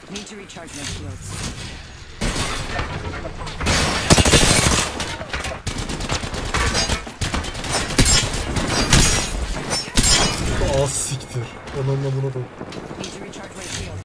Need to recharge my shields. Siktir. Onunla buna da. Need to recharge my shields.